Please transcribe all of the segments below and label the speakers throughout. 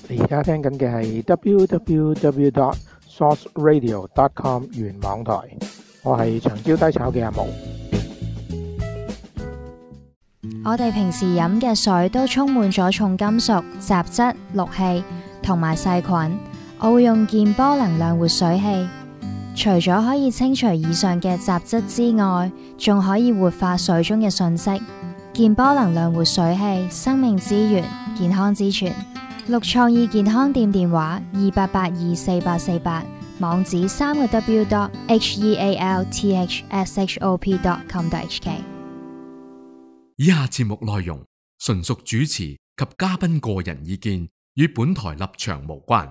Speaker 1: 你而家聽緊嘅係 www.sourceradio.com 原網台，我係長焦低炒嘅阿毛。
Speaker 2: 我哋平時飲嘅水都充滿咗重金屬、雜質、氯氣同埋細菌。我會用健波能量活水器，除咗可以清除以上嘅雜質之外，仲可以活化水中嘅訊息。健波能量活水器，生命之源，健康之泉。綠創意健康店電話28824848，網址3個W.healthshop.com.hk。
Speaker 3: 以下節目內容純屬主持及嘉賓個人意見，與本台立場無關。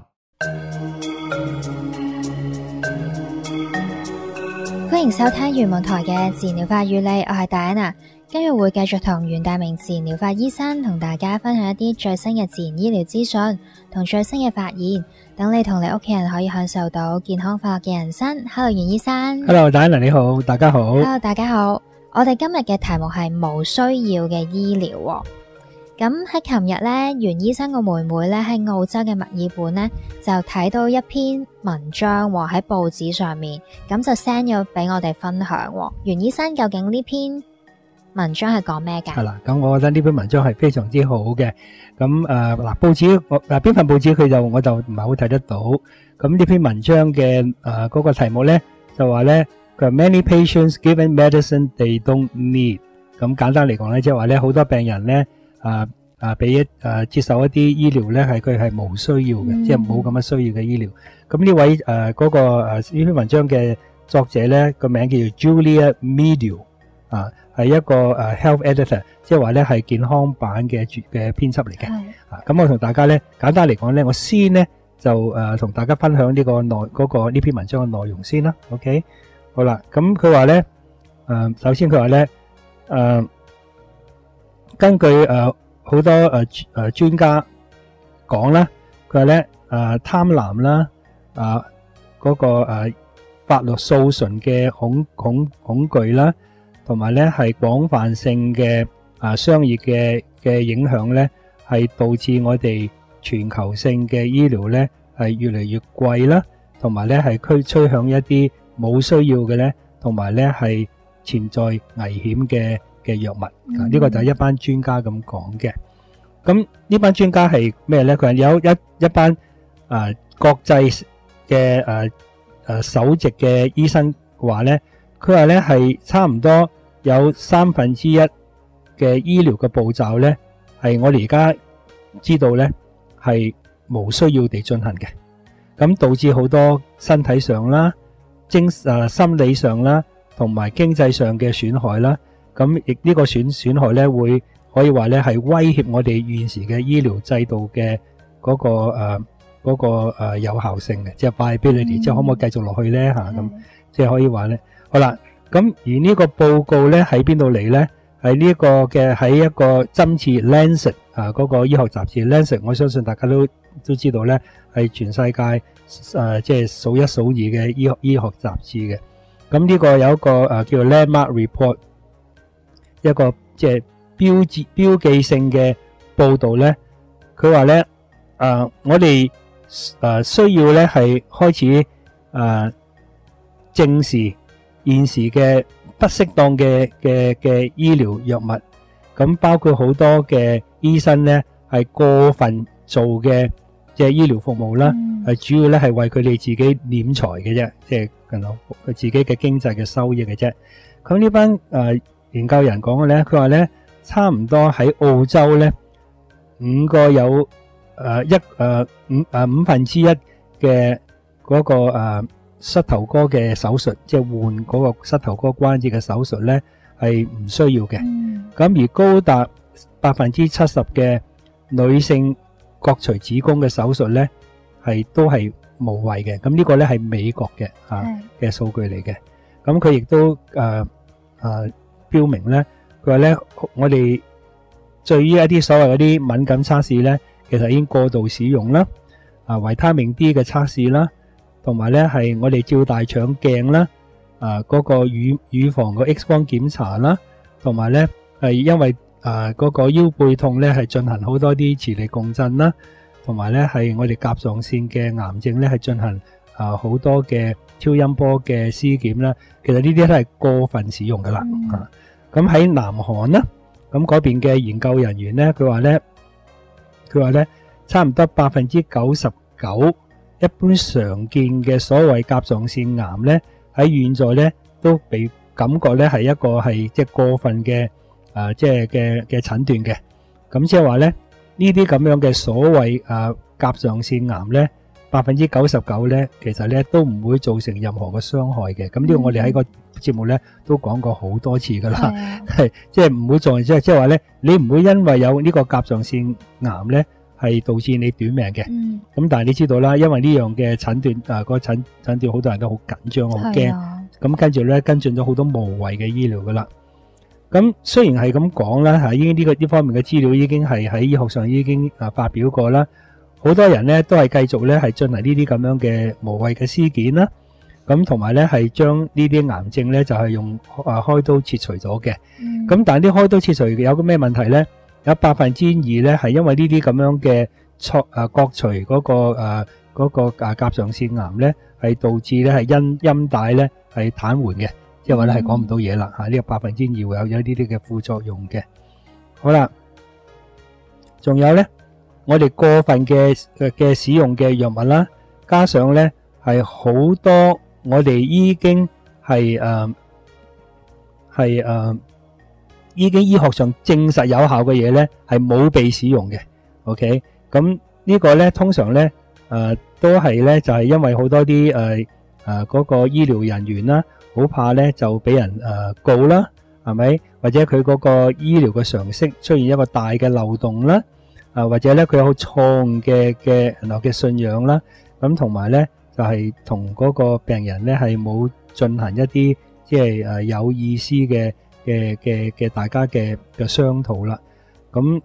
Speaker 2: 歡迎收聽原網台嘅自然療法與你，我係戴安娜。今日會繼續同袁大明自然療法醫生同大家分享一啲最新嘅自然醫療資訊同最新嘅發現，等你同你屋企人可以享受到健康快樂嘅人生。Hello， 袁醫生。
Speaker 4: Hello， 戴安娜你好，大家好。
Speaker 2: Hello， 大家好。我哋今日嘅題目係無需要嘅醫療。咁喺琴日呢，袁醫生個妹妹呢喺澳洲嘅墨爾本呢，就睇到一篇文章喺報紙上面，咁就 send 咗俾我哋分享。袁醫生，究竟呢篇文章係講咩㗎？
Speaker 4: 係啦，咁我覺得呢篇文章係非常之好嘅。咁嗱，報紙邊份報紙我就唔係好睇得到。咁呢篇文章嘅嗰個題目呢，就話呢，佢話 Many patients given medicine they don't need。咁簡單嚟講呢，即係話呢，好多病人呢。接受一啲醫療咧，佢係冇需要嘅，即係冇咁嘅需要嘅醫療。咁呢位呢篇文章嘅作者咧，個名叫做 Julia Meadow， 係一個health editor， 即係話咧係健康版嘅編輯嚟嘅。咁我同大家咧簡單嚟講咧，我先咧就同大家分享呢呢篇文章嘅內容先啦。OK， 好啦，咁佢話咧首先佢話咧根據好多專家講啦，佢話咧貪婪啦，嗰個法律訴訟嘅恐懼啦，同埋咧係廣泛性嘅商業嘅影響咧，係導致我哋全球性嘅醫療咧係越嚟越貴啦，同埋咧係趨向一啲冇需要嘅咧，同埋咧係潛在危險嘅藥物。呢個就係一班專家咁講嘅。咁呢班專家係咩咧？佢話有一班國際嘅首席嘅醫生話咧，佢話咧係差唔多有1/3嘅醫療嘅步驟咧，係我哋而家知道咧係無需要地進行嘅。咁導致好多身體上啦、心理上啦，同埋經濟上嘅損害啦。咁亦呢個損害咧，會可以話咧係威脅我哋現時嘅醫療制度嘅嗰個有效性嘅，即係 viability， 即係可唔可以繼續落去咧嚇咁，即係可以話咧。好啦，咁而呢個報告咧喺邊度嚟咧？喺呢個嘅喺一個針刺 Lancet 嗰個醫學雜誌 Lancet， 我相信大家都知道咧係全世界即係數一數二嘅醫學雜誌嘅。咁呢個有一個叫做 Landmark Report， 一個即係標記性嘅報導咧，佢話咧我哋需要咧係開始正視現時嘅不適當嘅醫療藥物，咁包括好多嘅醫生咧係過分做嘅即係醫療服務啦，係主要咧係為佢哋自己斂財嘅啫，即係佢自己嘅經濟嘅收益嘅啫。咁呢班研究人講嘅咧，佢話咧差唔多喺澳洲咧5個有1/5嘅嗰個膝頭哥嘅手術，即係換嗰個膝頭哥關節嘅手術咧係唔需要嘅。咁而高達70%嘅女性割除子宮嘅手術咧都係無謂嘅。咁呢個咧係美國嘅嘅數據嚟嘅。咁佢亦都標明咧，佢話咧我哋對於一啲所謂嗰啲敏感測試咧，其實已經過度使用啦。維他命 D 嘅測試啦，同埋咧係我哋照大腸鏡啦，嗰個乳房個 X 光檢查啦，同埋咧係因為嗰個腰背痛咧係進行好多啲磁力共振啦， 同埋咧係我哋甲狀腺嘅癌症咧係進行好多嘅超音波嘅屍檢啦。其實呢啲都係過分使用噶啦。咁喺南韓啦，咁嗰邊嘅研究人員咧，佢話咧差唔多99%一般常見嘅所謂甲狀腺癌咧，喺現在咧都被感覺咧係一個係即係過分嘅即係嘅診斷嘅。咁即係話咧呢啲咁樣嘅所謂甲狀腺癌咧，99%咧其實咧都唔會造成任何嘅傷害嘅。咁呢個我哋喺個節目咧都講過好多次噶啦，係即係唔會做，即係話咧你唔會因為有呢個甲狀腺癌咧係導致你短命嘅。咁但係你知道啦，因為呢樣嘅診斷個診斷好多人都好緊張好驚，咁跟住咧跟進咗好多無謂嘅醫療噶啦。咁雖然係咁講啦，已經呢方面嘅資料已經係喺醫學上已經發表過啦，好多人咧都係繼續咧係進行呢啲咁樣嘅無謂嘅屍檢啦。咁同埋咧係將呢啲癌症咧就係用開刀切除咗嘅。咁但係啲開刀切除有個咩問題咧？有2%咧係因為呢啲咁樣嘅割除嗰個甲狀腺癌咧係導致咧係陰帶咧係癱瘓嘅，即係話咧係講唔到嘢啦嚇。呢個2%會有呢啲嘅副作用嘅。好啦，仲有咧，我哋過分嘅使用嘅藥物啦，加上咧係好多我哋已經已經醫學上證實有效嘅嘢咧，係冇被使用嘅。OK， 咁呢個咧通常咧都係咧就係因為好多啲嗰個醫療人員啦，好怕咧就俾人告啦，係咪？或者佢嗰個醫療嘅常識出現一個大嘅漏洞啦，或者咧佢有錯誤嘅信仰啦，咁同埋咧就係同嗰個病人咧係冇進行一啲即係有意思嘅大家嘅商討啦。咁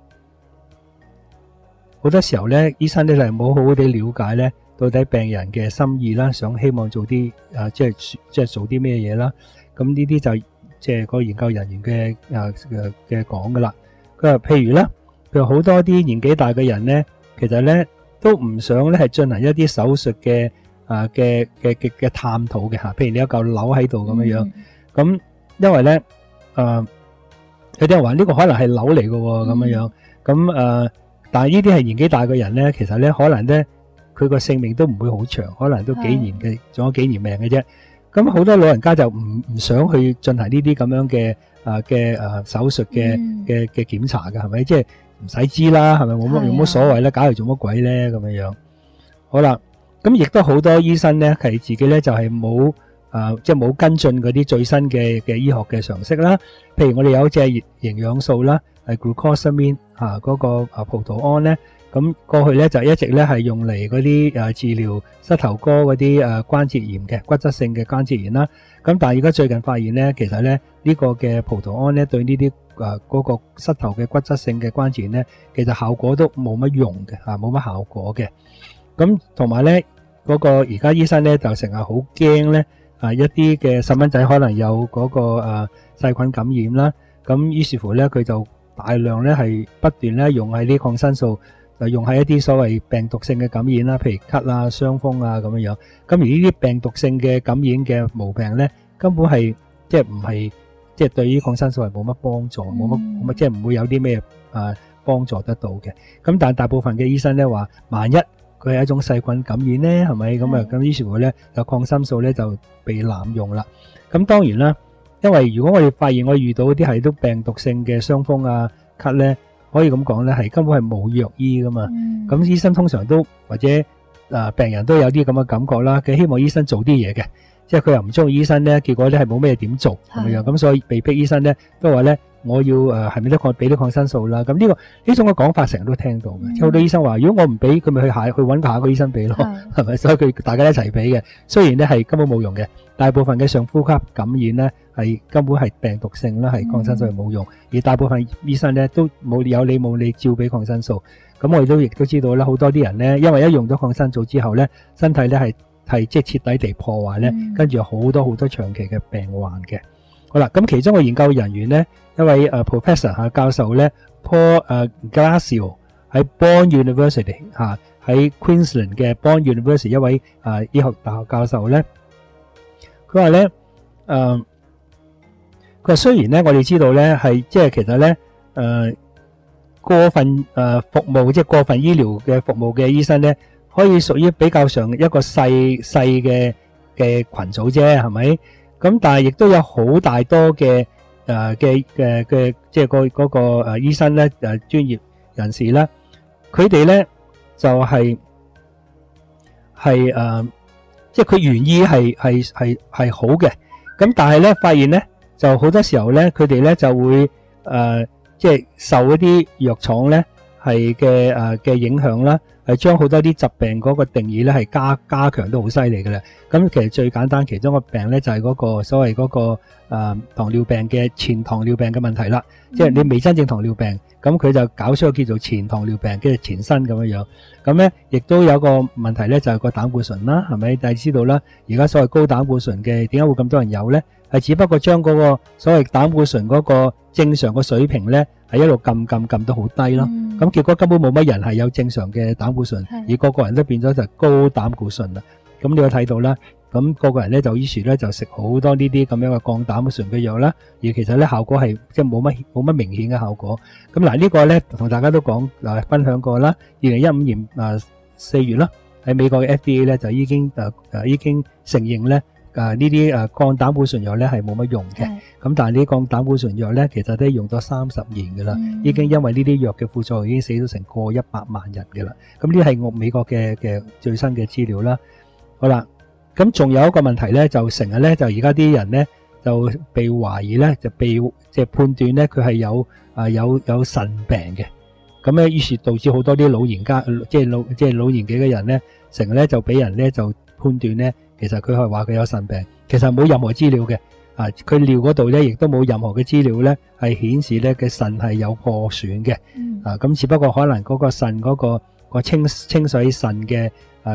Speaker 4: 好多時候咧，醫生咧係冇好好地了解咧，到底病人嘅心意啦，想希望做啲即係做啲咩嘢啦。咁呢啲就即係個研究人員嘅講噶啦。佢話譬如啦，佢話好多啲年紀大嘅人咧，其實咧都唔想咧係進行一啲手術嘅探討嘅嚇。譬如你有嚿瘤喺度咁樣樣，咁因為咧有啲人話呢個可能係瘤嚟嘅喎咁樣樣，咁但係呢啲係年紀大嘅人咧，其實咧可能咧佢個性命都唔會好長，可能都幾年嘅，仲有幾年命嘅啫。咁好多老人家就唔想去進行呢啲咁樣嘅手術嘅檢查嘅，係咪？即係唔使知啦，係咪？冇乜所謂咧，搞嚟做乜鬼咧咁樣樣。好啦，咁亦都好多醫生咧係自己咧就係冇即係冇跟進嗰啲最新嘅醫學嘅常識啦。譬如我哋有隻營養素啦，係 glucosamine 嗰個葡萄胺咧。咁過去咧就一直咧係用嚟嗰啲治療膝頭哥嗰啲關節炎嘅骨質性嘅關節炎啦。咁但係而家最近發現咧，其實咧呢個嘅葡萄胺咧對呢啲嗰個膝頭嘅骨質性嘅關節炎咧，其實效果都冇乜用嘅冇乜效果嘅。咁同埋咧嗰個而家醫生咧就成日好驚咧一啲嘅細蚊仔可能有嗰個細菌感染啦。咁於是乎咧佢就大量咧係不斷咧用喺啲抗生素。就用喺一啲所謂病毒性嘅感染啦，譬如咳啊、傷風啊咁樣樣。咁而呢啲病毒性嘅感染嘅毛病咧，根本係即係唔係即係對於抗生素係冇乜幫助，冇乜即係唔會有啲咩幫助得到嘅。咁但係大部分嘅醫生咧話，萬一佢係一種細菌感染咧，係咪咁啊？咁於是乎咧，有抗生素咧就被濫用啦。咁當然啦，因為如果我哋發現我遇到啲係都病毒性嘅傷風啊、咳咧。可以咁講咧，係根本係冇藥醫噶嘛。咁醫生通常都或者病人都有啲咁嘅感覺啦。佢希望醫生做啲嘢嘅，即係佢又唔中意醫生咧，結果咧係冇咩點做咁樣。咁所以被逼醫生咧都話咧，我要係咪都俾啲抗生素啦？咁呢種嘅講法成日都聽到嘅。即係好多醫生話，如果我唔俾，佢咪去揾下一個醫生俾咯，係咪？所以佢大家一齊俾嘅。雖然咧係根本冇用嘅，大部分嘅上呼吸感染咧係根本係病毒性啦，係抗生素係冇用。而大部分醫生咧都有理冇理照俾抗生素。咁我哋亦都知道啦，好多啲人咧，因為一用咗抗生素之後咧，身體咧係即係徹底地破壞咧，跟住有好多長期嘅病患嘅。好啦，咁其中嘅研究人員咧，一位Professor 教授咧 Paul Glasziou 喺 Bonn University 喺 Queensland 嘅 Bond University 一位醫學大學教授咧，佢話咧佢話雖然咧我哋知道咧係即係其實咧過分服務即係過分醫療嘅服務嘅醫生咧，可以屬於比較上一個細嘅群組啫，係咪？咁但係亦都有好大多嘅即係嗰個醫生咧專業人士啦，佢哋咧就係即係佢原意係好嘅，咁但係咧發現咧就好多時候咧佢哋咧就會即係受一啲藥廠咧係嘅影響啦，係將好多啲疾病嗰個定義咧係加強都好犀利嘅啦。咁其實最簡單其中個病咧就係嗰個所謂嗰個糖尿病嘅前糖尿病嘅問題啦。即係你未真正糖尿病，咁佢就搞出個叫做前糖尿病，跟住前身咁樣樣。咁咧亦都有個問題咧，就係個膽固醇啦，係咪？但係知道啦，而家所謂高膽固醇嘅點解會咁多人有咧？係只不過將嗰個所謂膽固醇嗰個正常嘅水平咧，係一路撳到好低咯。咁結果根本冇乜人係有正常嘅膽固醇，而個個人都變咗就高膽固醇啦。咁你有睇到啦，咁個個人咧就於是咧就食好多呢啲咁樣嘅降膽固醇嘅藥啦，而其實咧效果係即係冇乜明顯嘅效果。咁嗱呢個咧同大家都講分享過啦。2015年4月啦，喺美國嘅 FDA 咧就已經承認咧呢啲降膽固醇藥咧係冇乜用嘅。咁但係呢啲降膽固醇藥咧其實都用咗30年㗎啦，已經因為呢啲藥嘅副作用已經死咗成過100萬人㗎啦。咁呢係美國嘅最新嘅資料啦。好啦，咁仲有一個問題咧，就成日咧就而家啲人咧就被懷疑咧就被即係判斷咧佢係有腎病嘅。咁咧於是導致好多啲老年家即係老年紀嘅人咧，成日咧就俾人咧就判斷咧，其實佢係話佢有腎病，其實冇任何資料嘅。佢尿嗰度咧亦都冇任何嘅資料咧係顯示咧嘅腎係有破損嘅。咁只不過可能嗰個腎嗰個清水腎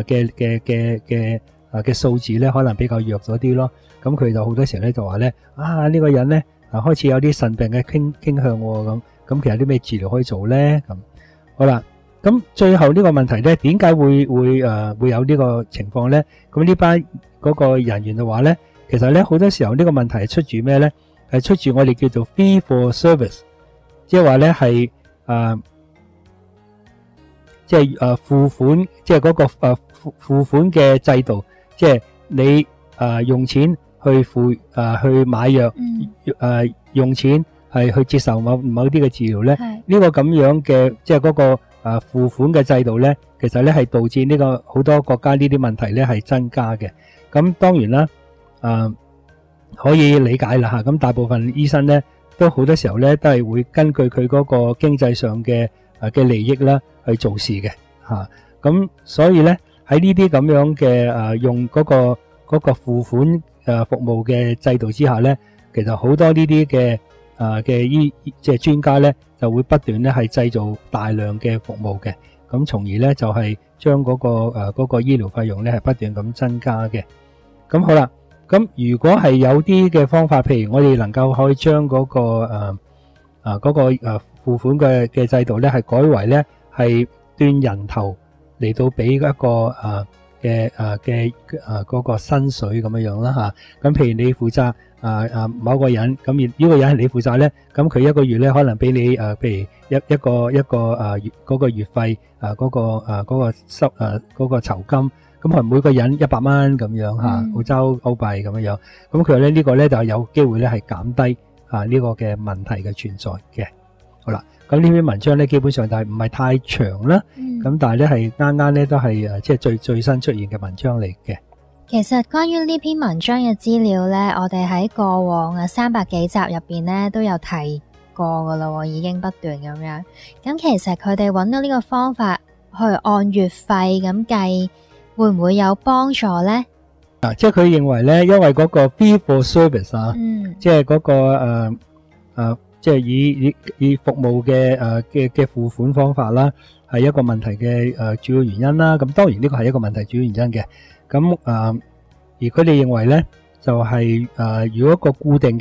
Speaker 4: 嘅數字咧可能比較弱咗啲咯。咁佢就好多時候咧就話咧呢個人咧開始有啲腎病嘅傾向喎。咁其實啲咩治療可以做咧？咁好啦，咁最後呢個問題咧，點解會有呢個情況咧？咁呢班嗰個人員就話咧，其實咧好多時候呢個問題係出自咩咧？係出自我哋叫做 fee for service， 即係話咧係即係付款，即係嗰個付款嘅制度，即係你用錢去去買藥，用錢係去接受某啲嘅治療咧。呢個咁樣嘅即係嗰個付款嘅制度咧，其實咧係導致呢個好多國家呢啲問題咧係增加嘅。咁當然啦，可以理解啦嚇。咁大部分醫生咧都好多時候咧都係會根據佢嗰個經濟上嘅利益啦去做事嘅嚇。咁所以咧喺呢啲咁樣嘅用嗰個付款服務嘅制度之下咧，其實好多呢啲嘅即係專家咧就會不斷咧係製造大量嘅服務嘅，咁從而咧就係將嗰個醫療費用咧係不斷咁增加嘅。咁好啦，咁如果係有啲嘅方法，譬如我哋能夠可以將嗰個付款嘅制度咧係改為咧係斷人頭嚟到俾一個嗰個薪水咁樣啦嚇。咁譬如你負責某個人，咁呢個人係你負責咧，咁佢一個月咧可能俾你譬如一個嗰個月費嗰個酬金，咁可能每個人100蚊咁樣嚇，澳洲歐幣咁樣。咁佢話咧呢個咧就有機會咧係減低呢個嘅問題嘅存在嘅。好啦，咁呢篇文章咧基本上就係唔係太長啦，咁但係咧係啱啱咧都係即係最新出現嘅文章嚟嘅。
Speaker 2: 其實關於呢篇文章嘅資料咧，我哋喺過往300幾集入邊咧都有提過噶啦，已經不斷咁樣。咁其實佢哋揾到呢個方法去按月費咁計，會唔會有幫助咧？
Speaker 4: 即係佢認為咧，因為嗰個 fee for service 即係嗰個即係以服務嘅付款方法啦，係一個問題嘅主要原因啦。咁當然呢個係一個問題主要原因嘅。咁而佢哋認為咧，就係如果個固定嘅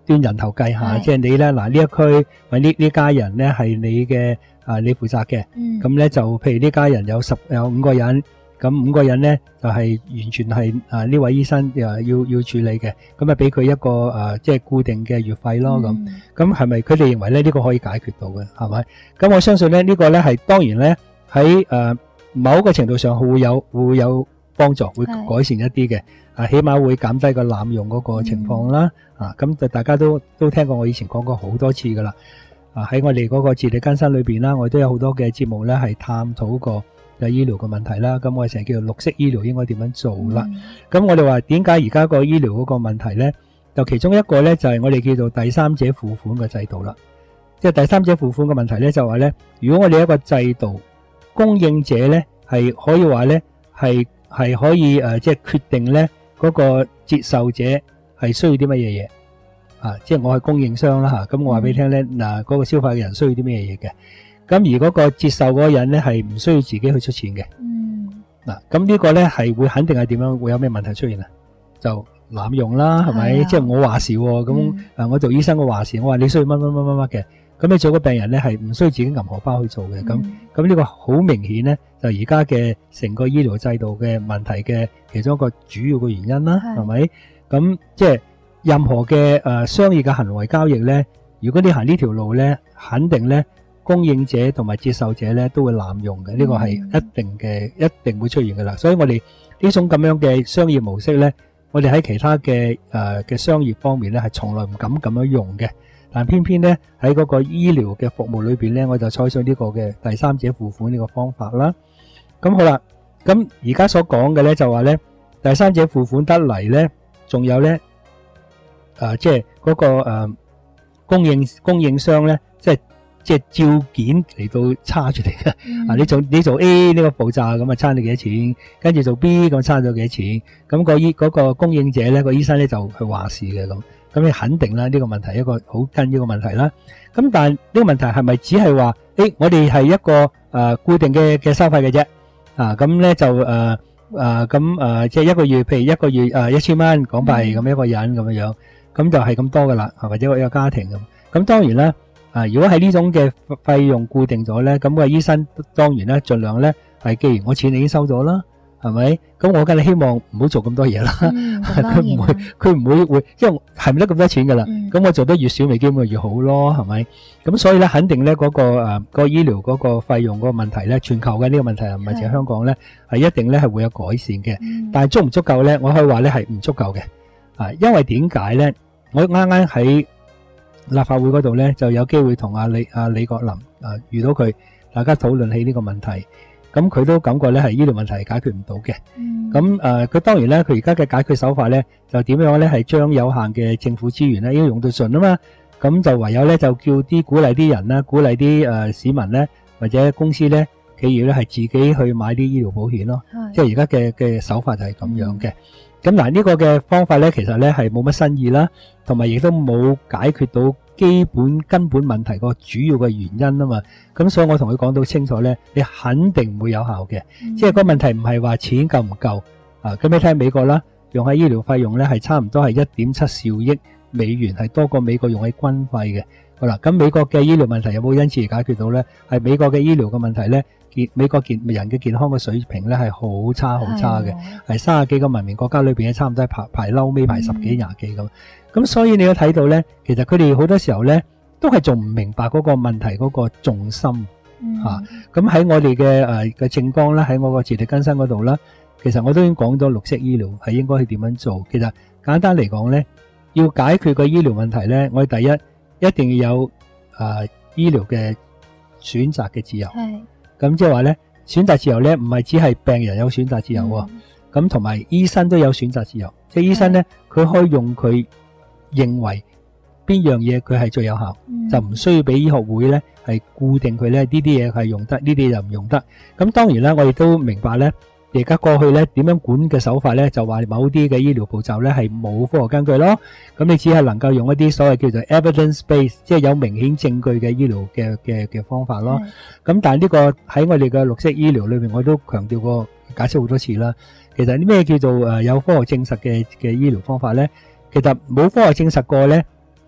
Speaker 4: 端人頭計下，
Speaker 2: 係
Speaker 4: 即係你咧嗱呢一區或者呢家人咧係你嘅你負責嘅，咁咧就譬如呢家人有5個人，咁5個人咧就係完全係呢位醫生要處理嘅，咁啊俾佢一個即係固定嘅月費咯咁係咪佢哋認為咧呢個可以解決到嘅係咪？咁我相信咧呢個咧係當然咧喺某個程度上會有幫助，會改善一啲嘅，起碼會減低個濫用嗰個情況啦。咁就大家都聽過我以前講過好多次噶啦。喺我哋嗰個自力更生裏邊啦，我哋都有好多嘅節目咧係探討過嘅醫療嘅問題啦。咁我哋成日叫做綠色醫療應該點樣做啦。咁我哋話點解而家個醫療嗰個問題咧，就其中一個咧就係我哋叫做第三者付款嘅制度啦。即係第三者付款嘅問題咧，就話咧，如果我哋一個制度供應者咧係可以話咧係可以即係決定咧嗰個接受者係需要啲乜嘢嘢。即係我係供應商啦咁我話俾你聽咧，嗰個消費嘅人需要啲咩嘢嘅，咁而嗰個接受嗰個人咧係唔需要自己去出錢嘅。咁呢個咧係會肯定係點樣，會有咩問題出現啊？就濫用啦，係咪？即係我話事咁我做醫生我話事，我話你需要乜乜乜乜乜嘅，咁你做個病人咧係唔需要自己銀荷包去做嘅。咁呢個好明顯咧，就而家嘅成個醫療制度嘅問題嘅其中一個主要嘅原因啦，係咪？咁即係任何嘅商業嘅行為交易咧，如果你行呢條路咧，肯定咧供應者同埋接受者咧都會濫用嘅，呢個係一定會出現噶啦。所以我哋呢種咁樣嘅商業模式咧，我哋喺其他嘅商業方面咧係從來唔敢咁樣用嘅，但偏偏咧喺嗰個醫療嘅服務裏邊咧，我就採取呢個嘅第三者付款呢個方法啦。咁好啦，咁而家所講嘅咧就話咧，第三者付款得嚟咧，仲有咧即係嗰個供應商咧，即係照件嚟到差住嚟嘅。你做 A 呢個步驟咁啊，差你幾多錢？跟住做 B 咁差咗幾多錢？咁嗰個供應者咧，個醫生咧就去話事嘅咁。咁你肯定啦，呢個問題一個好跟呢個問題啦。咁但係呢個問題係咪只係話我哋係一個固定嘅收費嘅啫？咁咧就即係一個月，譬如一個月1000蚊港幣咁一個人咁樣樣，咁就係咁多噶啦，或者一個家庭咁。咁當然啦，如果係呢種嘅費用固定咗咧，咁個醫生當然咧盡量咧係，既然我錢已經收咗啦，係咪？咁我梗係希望唔好做咁多嘢啦。佢唔會，因為係唔得咁多錢噶啦。咁我做得越少，咪基本越好咯，係咪？咁所以咧，肯定咧嗰個醫療嗰個費用嗰個問題咧，全球嘅呢個問題唔係淨係香港咧，係一定咧係會有改善嘅。但係足唔足夠咧？我可以話咧係唔足夠嘅。因為點解咧？我啱啱喺立法會嗰度咧，就有機會同李國林遇到佢，大家討論起呢個問題。咁佢都感覺咧係醫療問題係解決唔到嘅。咁佢當然咧，佢而家嘅解決手法咧，就點樣咧係將有限嘅政府資源咧，應該用到盡啊嘛。咁就唯有咧就叫啲鼓勵啲人啦，鼓勵啲市民咧，或者公司咧、企業咧係自己去買啲醫療保險咯。即係而家嘅手法就係咁樣嘅。咁嗱，呢個嘅方法咧，其實咧係冇乜新意啦，同埋亦都冇解決到根本問題個主要嘅原因啊嘛。咁所以我同佢講到清楚咧，你肯定唔會有效嘅。即係個問題唔係話錢夠唔夠咁你睇美國啦，用喺醫療費用咧係差唔多係1.7兆億美元，係多過美國用喺軍費嘅。好啦，咁美國嘅醫療問題有冇因此而解決到咧？係美國嘅醫療嘅問題咧，美國人嘅健康嘅水平咧係好差嘅，係30幾個文明國家裏邊差唔多係排嬲尾，排10幾20幾咁。咁所以你都睇到咧，其實佢哋好多時候咧都係仲唔明白嗰個問題嗰個重心咁喺我哋嘅政綱啦，喺我個自力更生嗰度啦，其實我都已經講咗綠色醫療係應該去點樣做。其實簡單嚟講咧，要解決個醫療問題咧，我哋第一定要有醫療嘅選擇嘅自由。咁即係話咧，選擇自由咧唔係只係病人有選擇自由喎，咁同埋醫生都有選擇自由。即係醫生咧，佢可以用佢認為邊樣嘢佢係最有效，就唔需要俾醫學會咧係固定佢咧呢啲嘢係用得，呢啲就唔用得。咁當然啦，我亦都明白咧，而家過去咧點樣管嘅手法咧，就話某啲嘅醫療步驟咧係冇科學根據咯。咁你只係能夠用一啲所謂叫做 evidence base， 即係有明顯證據嘅醫療嘅方法咯。咁但係呢個喺我哋嘅綠色醫療裏面，我都強調過解釋好多次啦。其實咩叫做有科學證實嘅醫療方法咧？其實冇科學證實過咧，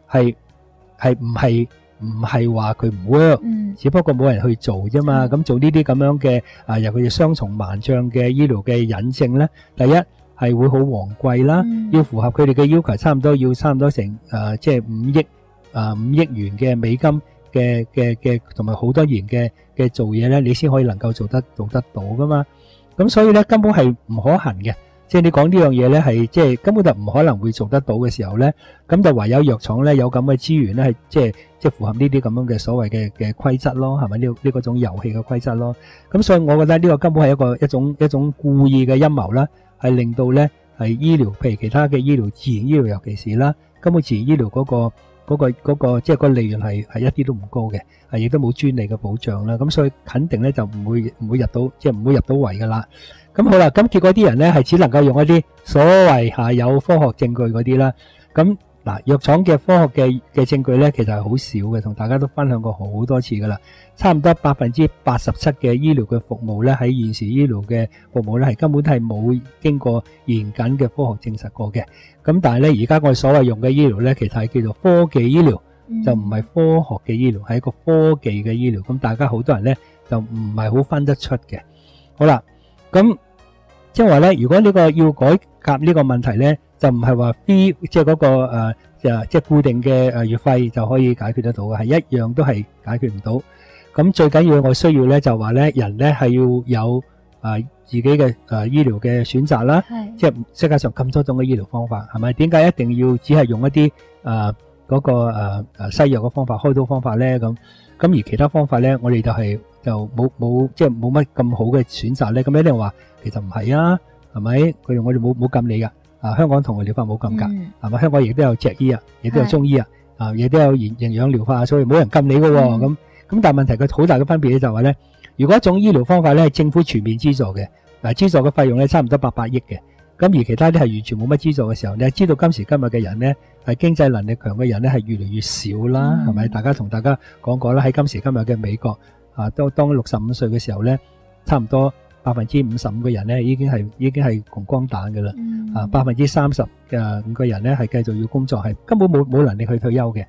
Speaker 4: 係唔係話佢唔 work，只不過冇人去做啫嘛。咁做呢啲咁樣嘅尤其是雙重盲障嘅醫療嘅引證咧，第一係會好昂貴啦，要符合佢哋嘅要求，差唔多成即係5億元嘅美金嘅同埋好多年嘅做嘢咧，你先可以能夠做得到噶嘛。咁所以咧根本係唔可行嘅。即係你講呢樣嘢咧，係即係根本就唔可能會做得到嘅時候咧，咁就唯有藥廠咧有咁嘅資源咧，係即係符合呢啲咁樣嘅所謂嘅規則咯，係咪呢個種遊戲嘅規則咯？咁所以我覺得呢個根本係一種故意嘅陰謀啦，係令到咧係醫療，譬如其他嘅醫療，自然醫療尤其是啦，根本自然醫療嗰個即係個利潤係一啲都唔高嘅，亦都冇專利嘅保障啦。咁所以肯定咧就唔會入到，即係唔會入到圍噶啦。咁好啦，咁結果啲人咧係只能夠用一啲所謂有科學證據嗰啲啦。咁嗱，藥廠嘅科學嘅證據咧，其實係好少嘅，同大家都分享過好多次噶啦。差唔多87%嘅醫療嘅服務咧，喺現時醫療嘅服務咧係根本都係冇經過嚴謹嘅科學證實過嘅。咁但係咧，而家我哋所謂用嘅醫療咧，其實係叫做科技醫療，就唔係科學嘅醫療，係一個科技嘅醫療。咁大家好多人咧就唔係好分得出嘅。好啦，咁即係話咧，如果呢個要改革呢個問題咧，就唔係話即係嗰個即係固定嘅月費就可以解決得到嘅，係一樣都係解決唔到。咁最緊要我需要咧就話咧，人咧係要有自己嘅醫療嘅選擇啦。即係世界上咁多種嘅醫療方法，係咪？點解一定要只係用一啲嗰個西藥嘅方法、開刀方法咧？咁而其他方法咧，我哋就冇即係冇乜咁好嘅選擇咧。咁一定話其實唔係啊，係咪？我哋冇禁你噶。香港同類療法冇禁噶，係咪？香港亦都有脊醫啊，亦都有中醫啊，亦都有營養療法，所以冇人禁你噶。咁但係問題佢好大嘅分別咧就係話咧，如果一種醫療方法咧係政府全面資助嘅，資助嘅費用咧差唔多800億嘅，咁而其他啲係完全冇乜資助嘅時候，你知道今時今日嘅人咧係經濟能力強嘅人咧係越嚟越少啦，係咪？同大家講過啦，喺今時今日嘅美國當65歲嘅時候咧，差唔多55%嘅人咧已經係窮光蛋嘅啦，30%嘅人咧係繼續要工作，係根本冇能力去退休嘅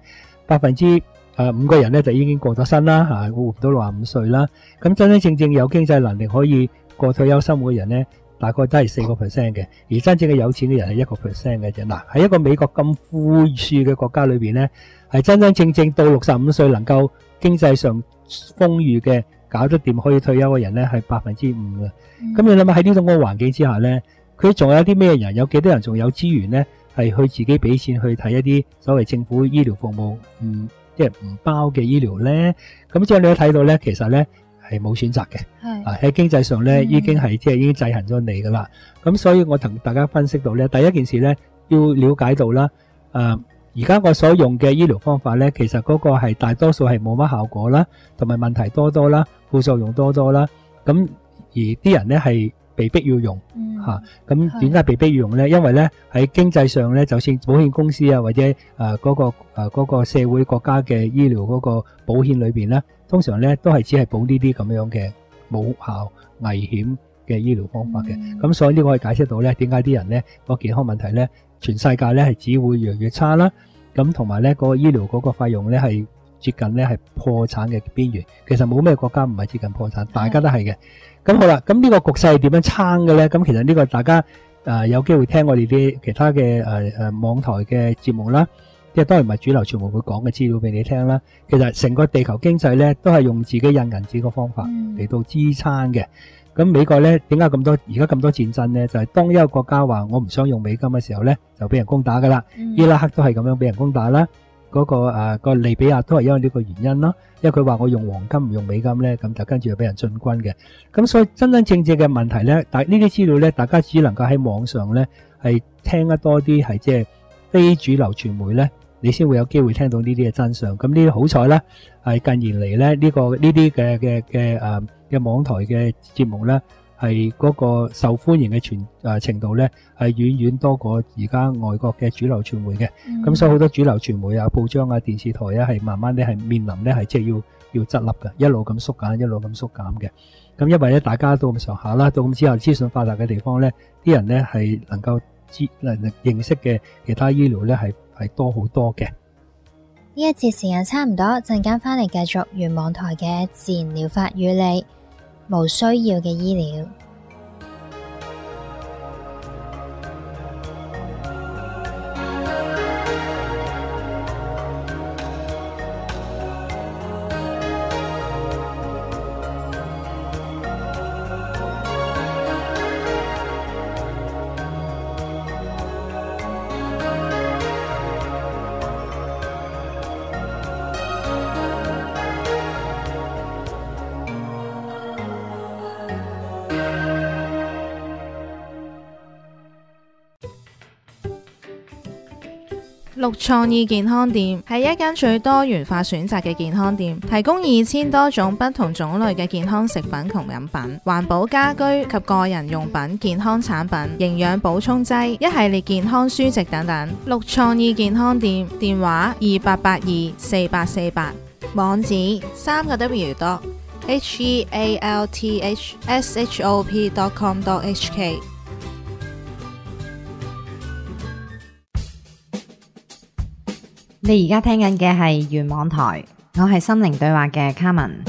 Speaker 4: ，5%嘅人咧就已經過咗身啦，活唔到65歲啦。咁真真正有經濟能力可以過退休生活嘅人咧，大概都係4%嘅，而真正嘅有錢嘅人係1%嘅啫。嗱，喺一個美國咁富庶嘅國家裏邊咧，係真真正到65歲能夠經濟上豐裕嘅，搞得掂可以退休嘅人咧係5%嘅。咁你諗下喺呢種個環境之下咧，佢仲有啲咩人？有幾多人仲有資源咧？係去自己俾錢去睇一啲所謂政府醫療服務，即係唔包嘅醫療咧？咁即係你都睇到咧，其實咧係冇選擇嘅。喺經濟上咧已經係即係已經制衡咗你噶啦。咁所以我同大家分析到咧，第一件事咧要了解到啦，而家我所用嘅醫療方法咧，其實嗰個係大多數係冇乜效果啦，同埋問題多啦，副作用多啦。咁而啲人咧係被逼要用咁點解被逼要用咧？因為咧喺經濟上咧，就算保險公司或者嗰個社會國家嘅醫療嗰個保險裏邊咧，通常咧都係只係保呢啲咁樣嘅冇效危險嘅醫療方法嘅。咁所以呢個可以解釋到咧，點解啲人咧個健康問題咧，全世界咧係只會越嚟越差啦。咁同埋咧個醫療嗰個費用咧係接近咧係破產嘅邊緣。其實冇咩國家唔係接近破產，大家都係嘅。咁好啦，咁呢個局勢係點樣撐嘅咧？咁其實呢個大家有機會聽我哋啲其他嘅網台嘅節目啦，即係當然唔係主流傳媒會講嘅資料俾你聽啦。其實成個地球經濟咧都係用自己印銀紙個方法嚟到支撐嘅。咁美國咧點解而家咁多戰爭咧？就係當一個國家話我唔想用美金嘅時候咧，就俾人攻打噶啦。伊拉克都係咁樣俾人攻打啦。嗰個利比亞都係因為呢個原因咯，因為佢話我用黃金唔用美金咧，咁就跟住就俾人進軍嘅。咁所以真真正正嘅問題咧，但係呢啲資料咧，大家只能夠喺網上咧係聽得多啲，係即係非主流傳媒咧，你先會有機會聽到呢啲嘅真相。咁呢啲好彩啦，係近年嚟咧呢啲嘅網台嘅節目咧，係嗰個受歡迎嘅程度咧，係遠遠多過而家外國嘅主流傳媒嘅。咁所以好多主流傳媒啊、報章啊、電視台啊，係慢慢咧係面臨咧係即係要執笠嘅，一路咁縮減，一路咁縮減嘅。咁因為咧大家到咁上下啦，到咁之後資訊發達嘅地方咧，啲人咧係能夠認識嘅其他醫療咧係多好多嘅。
Speaker 2: 呢一節時間差唔多，陣間返嚟繼續原網台嘅自然療法與你，無需要嘅醫療。
Speaker 5: 綠創意健康店係一間最多元化選擇嘅健康店，提供2000多種不同種類嘅健康食品同飲品、環保家居及個人用品、健康產品、營養補充劑、一系列健康書籍等等。綠創意健康店電話28824848，網址3個WHealthshop.com.hk。
Speaker 6: 你而家聽緊嘅係原網台，我係心靈對話嘅卡文。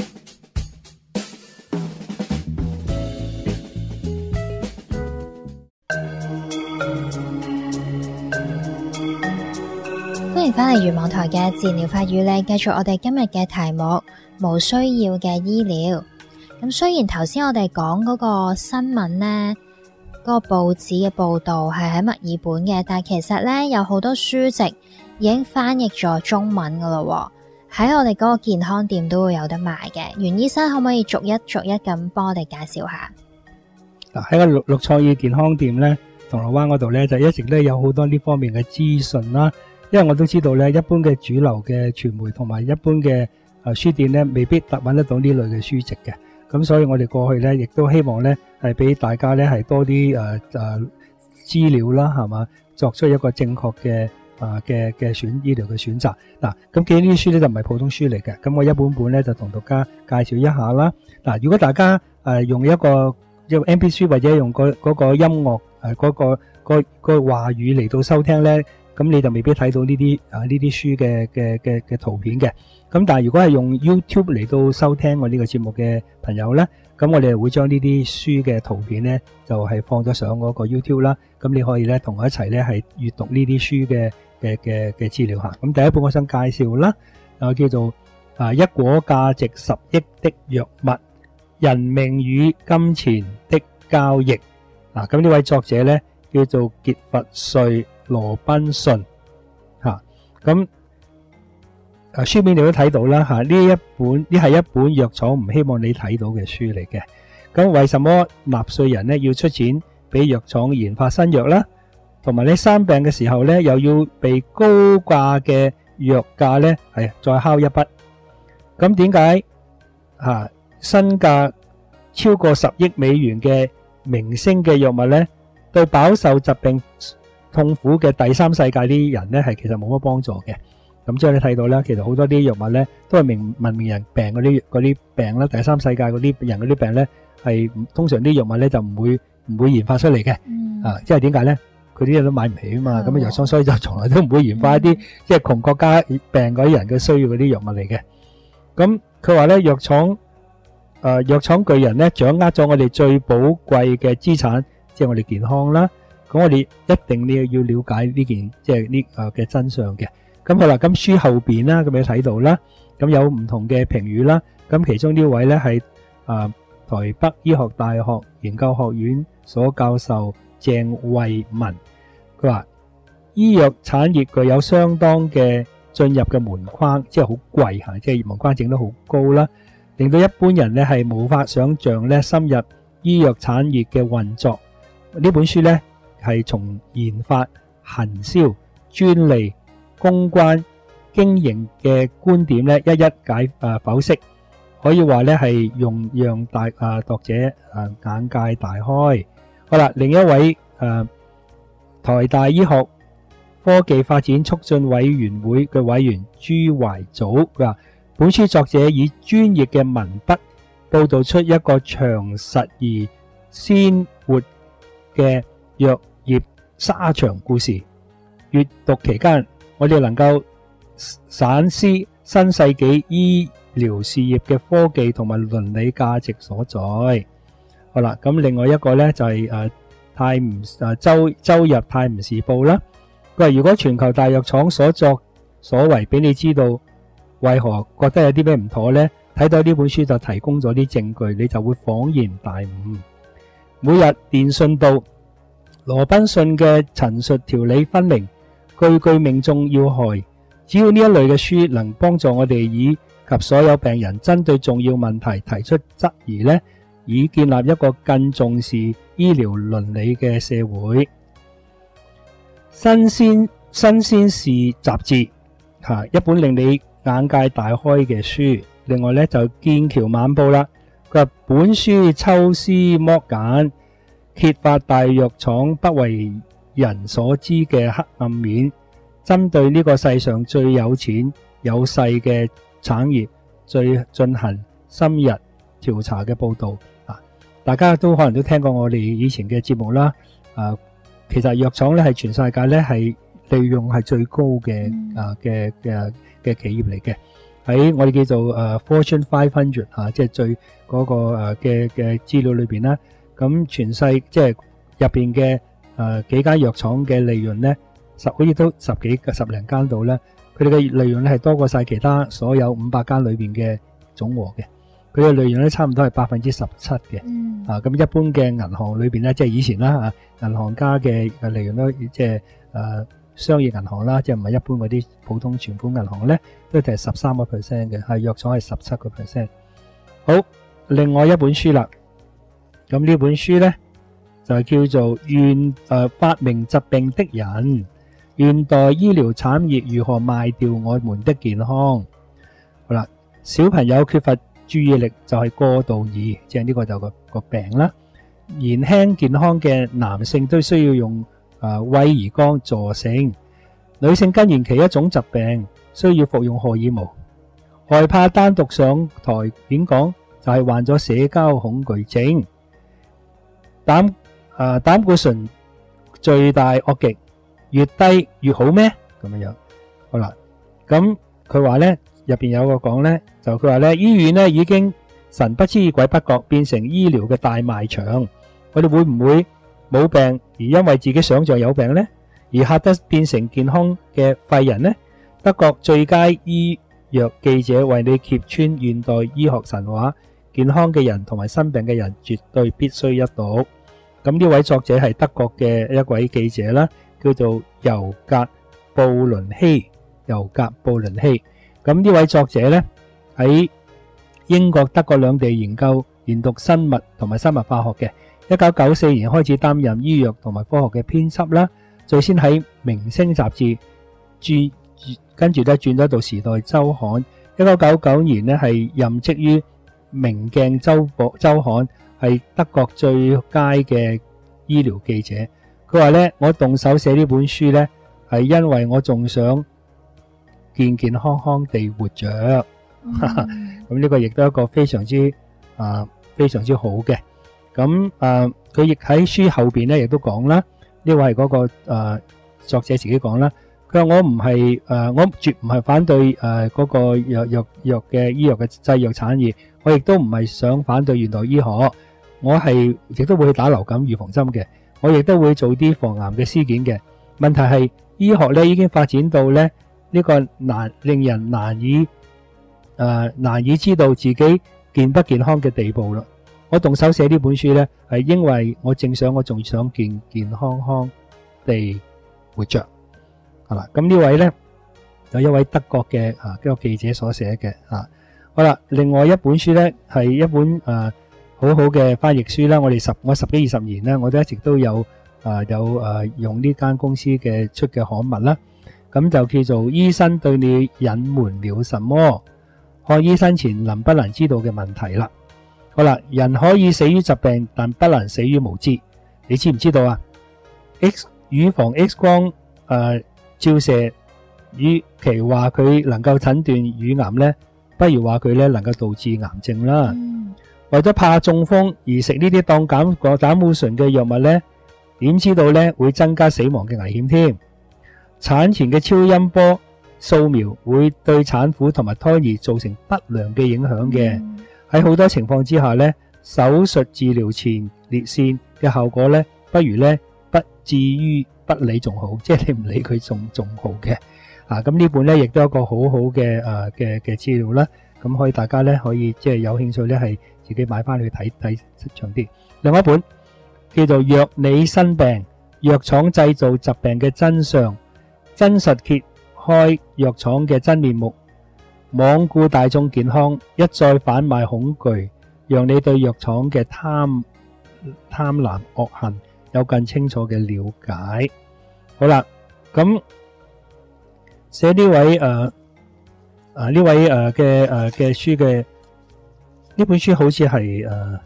Speaker 2: 歡迎返嚟原網台嘅自然療法與你，繼續我哋今日嘅題目無需要嘅醫療。咁雖然頭先我哋講嗰個新聞呢，嗰個報紙嘅報道係喺墨爾本嘅，但係其實呢，有好多書籍已經翻譯咗中文噶啦，喺我哋嗰個健康店都會有得賣嘅。袁醫生可唔可以逐一咁幫我哋介紹下？
Speaker 4: 嗱，喺個綠創意健康店咧，銅鑼灣嗰度咧就一直咧有好多呢方面嘅資訊啦。因為我都知道咧，一般嘅主流嘅傳媒同埋一般嘅書店咧，未必揾得到呢類嘅書籍嘅。咁所以我哋過去咧，亦都希望咧係俾大家咧係多啲資料啦，係嘛，作出一個正確嘅醫療嘅選擇。嗱，咁既然呢啲書咧就唔係普通書嚟嘅，咁我一本本咧就同大家介紹一下啦。嗱，如果大家用一個 MP3 或者用嗰個音樂嗰個話語嚟到收聽咧，咁你就未必睇到呢啲書嘅圖片嘅。咁但係如果係用 YouTube 嚟到收聽我呢個節目嘅朋友咧，咁我哋會將呢啲書嘅圖片咧就係放咗上嗰個 YouTube 啦。咁你可以咧同我一齊咧係閱讀呢啲書嘅資料吓。咁第一本我想介紹啦，叫做一果價值10億的藥物，人命與金錢的交易。嗱，咁呢位作者咧叫做傑佛瑞羅賓遜吓。咁書面你都睇到啦吓，呢係一本藥廠唔希望你睇到嘅書嚟嘅。咁為什麼納稅人咧要出錢俾藥廠研發新藥啦？同埋你生病嘅時候咧，又要被高價嘅藥價咧係再敲一筆。咁點解身價超過10億美元嘅明星嘅藥物咧，對飽受疾病痛苦嘅第三世界啲人咧係其實冇乜幫助嘅？咁即係你睇到啦，其實好多啲藥物咧都係文明人病嗰啲病啦，第三世界嗰啲人嗰啲病咧係通常啲藥物咧就唔會研發出嚟嘅。即係點解咧？佢啲嘢都買唔起啊嘛，咁藥廠所以就從來都唔會研發一啲即係窮國家病嗰啲人嘅需要嗰啲藥物嚟嘅。咁佢話咧，藥廠巨人咧掌握咗我哋最寶貴嘅資產，即係我哋健康啦。咁我哋一定要了解呢件即係呢嘅真相嘅。咁好啦，咁書後邊啦，咁你睇到啦，咁有唔同嘅評語啦。咁其中呢位咧係台北醫學大學研究學院所教授鄭慧文，佢話醫藥產業具有相當嘅進入嘅門框，即係好貴吓，即係門框整得好高啦，令到一般人咧係無法想象咧深入醫藥產業嘅運作。呢本書咧係從研發、行銷、專利、公關、經營嘅觀點咧一一剖析，可以話咧係讓讀者眼界大開。好啦，另一位台大醫學科技發展促進委員會嘅委員朱懷祖，佢話本書作者以專業嘅文筆報道出一個詳實而鮮活嘅藥業沙場故事。閱讀期間，我哋能夠反思新世紀醫療事業嘅科技同埋倫理價值所在。好啦，咁另外一個呢就係泰晤周日泰晤士報啦。佢話如果全球大藥廠所作所為俾你知道，為何覺得有啲咩唔妥呢？睇到呢本書就提供咗啲證據，你就會恍然大悟。每日電訊報羅賓遜嘅陳述條理分明，句句命中要害。只要呢一類嘅書能幫助我哋以及所有病人針對重要問題提出質疑呢，以建立一個更重視醫療倫理嘅社會。新鮮事雜誌一本令你眼界大開嘅書。另外呢，就劍橋晚報啦，佢話本書抽絲剝繭，揭發大藥廠不為人所知嘅黑暗面，針對呢個世上最有錢有勢嘅產業進行深入調查嘅報導。大家都可能都聽過我哋以前嘅節目啦。其實藥廠咧係全世界咧係利潤係最高嘅嘅企業嚟嘅。喺我哋叫做Fortune 500即係最嗰個嘅資料裏邊啦。咁全世即係入邊嘅幾間藥廠嘅利潤咧，好似都十零間度咧，佢哋嘅利潤咧係多過晒其他所有500間裏邊嘅總和嘅。佢嘅利潤咧差唔多係17%嘅。咁一般嘅銀行裏邊咧，即係以前啦銀行家嘅利潤都即係商業銀行啦，即係唔係一般嗰啲普通存款銀行咧，都係13% 嘅，係藥廠係17%。好，另外一本書啦，咁呢本書咧就係叫做發明疾病的人，現代醫療產業如何賣掉我們的健康。好啦，小朋友缺乏注意力就係過度兒，即係呢個就個病啦。年輕健康嘅男性都需要用威而鋼助成，女性更年期一種疾病需要服用荷爾蒙。害怕單獨上台演講就係患咗社交恐懼症。膽固醇最大惡極，越低越好咩？咁樣好啦，咁佢話呢入邊有個講呢，就佢話呢醫院呢已經神不知鬼不覺變成醫療嘅大賣場。我哋會唔會冇病而因為自己想象有病呢？而嚇得變成健康嘅廢人呢？德國最佳醫藥記者為你揭穿現代醫學神話，健康嘅人同埋生病嘅人絕對必須一讀。咁呢位作者係德國嘅一位記者啦，叫做尤格布倫希。咁呢位作者呢，喺英國、德國兩地研讀生物同埋生物化學嘅。1994年開始擔任醫藥同埋科學嘅編輯啦，最先喺明星雜誌，跟住咧轉咗到時代週刊。1999年呢係任職於明鏡週刊，係德國最佳嘅醫療記者。佢話呢，我動手寫呢本書呢，係因為我仲想健健康康地活着。咁呢個亦都係一個非常之好嘅。咁佢亦喺書後邊咧，亦都講啦。呢位係嗰個作者自己講啦。佢話我絕唔係反對嗰個藥嘅醫藥嘅製藥產業，我亦都唔係想反對現代醫學。我係亦都會去打流感預防針嘅，我亦都會做啲防癌嘅屍檢嘅。問題係醫學咧已經發展到咧呢個令人難以知道自己健不健康嘅地步啦。我動手寫呢本書呢，係因為我仲想健健康康地活着。好啦，咁呢位呢，有一位德國嘅一個記者所寫嘅。好啦，另外一本書呢，係一本好好嘅翻譯書啦。我十幾20年呢，我都一直都有用呢間公司嘅出嘅刊物啦。咁就叫做醫生對你隱瞞了什麼？看醫生前能不能知道嘅問題啦。好啦，人可以死於疾病，但不能死於無知。你知唔知道啊？乳房 X 光照射，與其話佢能夠診斷乳癌呢，不如話佢呢能夠導致癌症啦。為咗怕中風而食呢啲當膽固醇嘅藥物呢，點知道呢會增加死亡嘅危險添？產前嘅超音波掃描會對產婦同埋胎兒造成不良嘅影響嘅。喺好多情況之下呢，手術治療前列腺嘅效果呢，不如呢不至於不理仲好，即係你唔理佢仲好嘅。咁呢本呢亦都係一個好好嘅嘅資料啦。咁可以大家呢可以即係有興趣呢係自己買翻去睇睇長啲。另外一本叫做《藥理新病：藥廠製造疾病嘅真相》，真實揭開藥廠嘅真面目，罔顧大眾健康，一再販賣恐懼，讓你對藥廠嘅貪婪惡行有更清楚嘅了解。好啦，咁寫呢位嘅書嘅呢本書好似係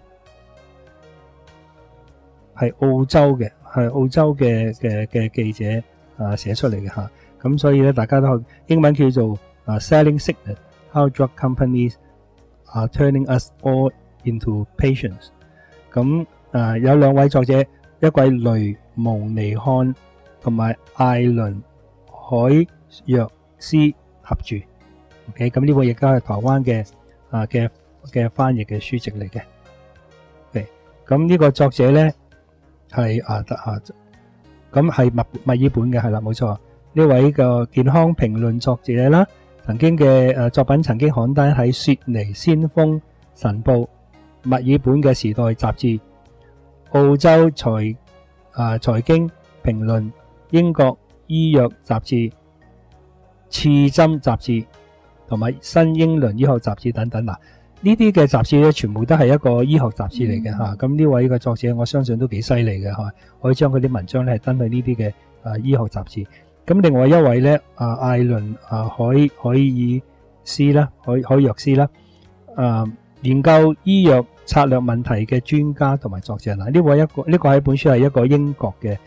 Speaker 4: 澳洲嘅記者寫出嚟嘅吓，咁所以咧大家都英文叫做Selling Sickness: How Drug Companies Are Turning Us All Into Patients。咁有兩位作者，一位雷蒙尼漢同埋艾倫海若斯合著。OK， 咁呢個亦都係台灣嘅翻譯嘅書籍嚟嘅。OK， 咁呢個作者咧係咁係墨爾本嘅，係啦，冇錯。呢位嘅健康評論作者啦，曾經嘅作品曾經刊登喺雪梨先鋒晨報、墨爾本嘅時代雜誌、澳洲財經評論、英國醫藥雜誌、刺針雜誌同埋新英倫醫學雜誌等等。嗱，呢啲嘅雜誌咧，全部都係一個醫學雜誌嚟嘅吓。咁呢位嘅作者，我相信都幾犀利嘅吓，可以將佢啲文章咧係登去呢啲嘅醫學雜誌。咁另外一位咧，艾倫海爾斯啦，海若斯啦，研究醫藥策略問題嘅專家同埋作者。嗱，呢個係本書係一個英國嘅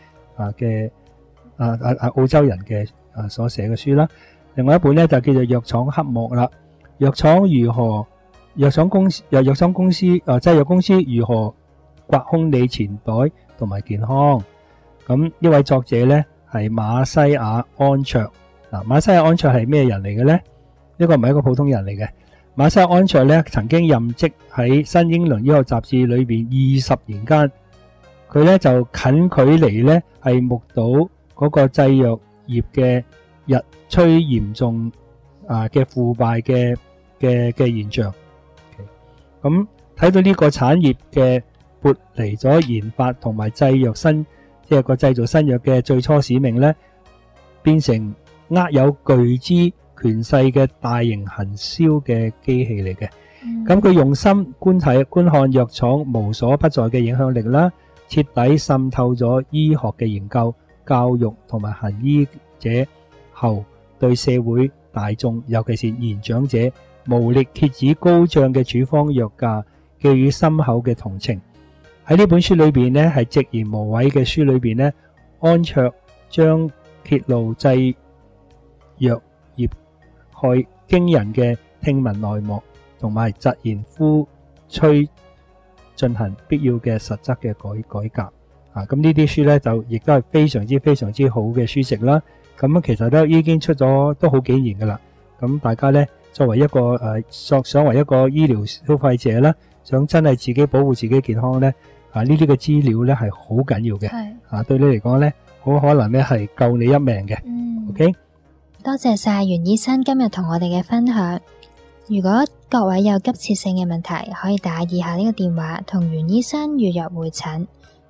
Speaker 4: 澳洲人嘅所寫嘅書啦。另外一本咧就叫做《藥廠黑幕》啦，藥廠公司製藥公司如何刮空你錢袋同埋健康。咁呢位作者咧係馬西亞安卓。嗱，馬西亞安卓係咩人嚟嘅咧？呢個唔係一個普通人嚟嘅。馬西亞安卓咧曾經任職喺新英倫醫學雜誌裏邊20年間，佢咧就近距離咧係目睹嗰個製藥業嘅日趨嚴重嘅腐敗嘅現象。咁睇到呢個產業嘅撥離咗研發同埋製藥即係個製造新藥嘅最初使命咧，變成握有巨資權勢嘅大型行銷嘅機器嚟嘅。咁佢用心觀看藥廠無所不在嘅影響力啦，徹底滲透咗醫學嘅研究、教育同埋行醫者後，對社會大眾，尤其是年長者無力遏止高漲嘅處方藥價，寄予深厚嘅同情。喺呢本書裏邊呢，係直言無諱嘅書裏邊呢，安卓將揭露製藥業害驚人嘅聽聞內幕，同埋疾言呼催進行必要嘅實質嘅改革。咁呢啲書呢，就亦都係非常之好嘅書籍啦。咁其實都已經出咗都好幾年噶啦。咁大家呢，作為一個想為一個醫療消費者啦，想真係自己保護自己健康呢，呢啲嘅資料呢係好緊要嘅。對你嚟講呢，好可能呢係救你一命嘅。OK，
Speaker 2: 多謝晒袁醫生今日同我哋嘅分享。如果各位有急切性嘅問題，可以打以下呢個電話同袁醫生預約會診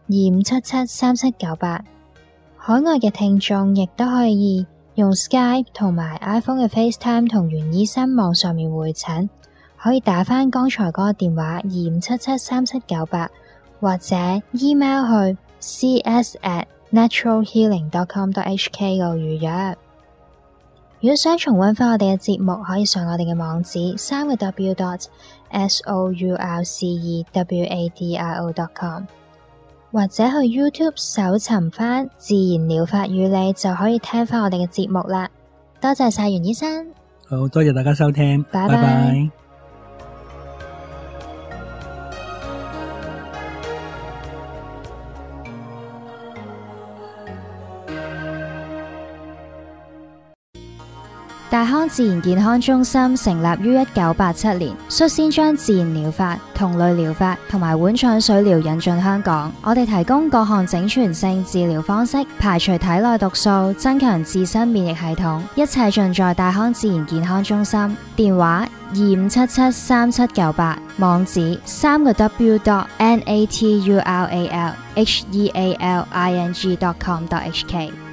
Speaker 2: 25773798。海外嘅聽眾亦都可以用 Skype 同埋 iPhone 嘅 FaceTime 同袁醫生網上面會診，可以打返剛才嗰個電話25773798，或者 email 去 cs@naturalhealing.com.hk 度預約。如果想重溫返我哋嘅節目，可以上我哋嘅網址3w.sourcewadro.com， 或者去 YouTube 搜尋返自然療法與你，就可以聽返我哋嘅節目啦。多謝晒袁醫生，
Speaker 4: 好多謝大家收聽，拜拜。
Speaker 2: 大康自然健康中心成立於1987年，率先將自然療法、同類療法同埋碗腸水療引進香港。我哋提供各項整全性治療方式，排除體內毒素，增強自身免疫系統，一切盡在大康自然健康中心。電話25773798，網址3w.naturalhealing.com.hk。